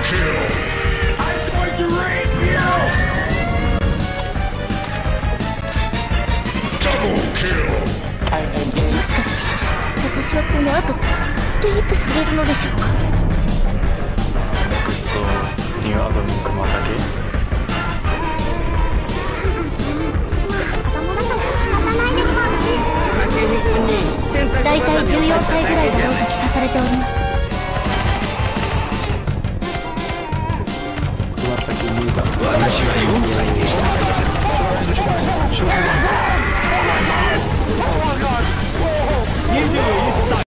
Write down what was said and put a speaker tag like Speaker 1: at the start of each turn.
Speaker 1: もしかして私はこの後レイプされるのでしょうか。
Speaker 2: クソニューアドミンクマだけ。
Speaker 1: 子供だから仕方ないでしょうね。大体14歳ぐらいだろうと聞かされております。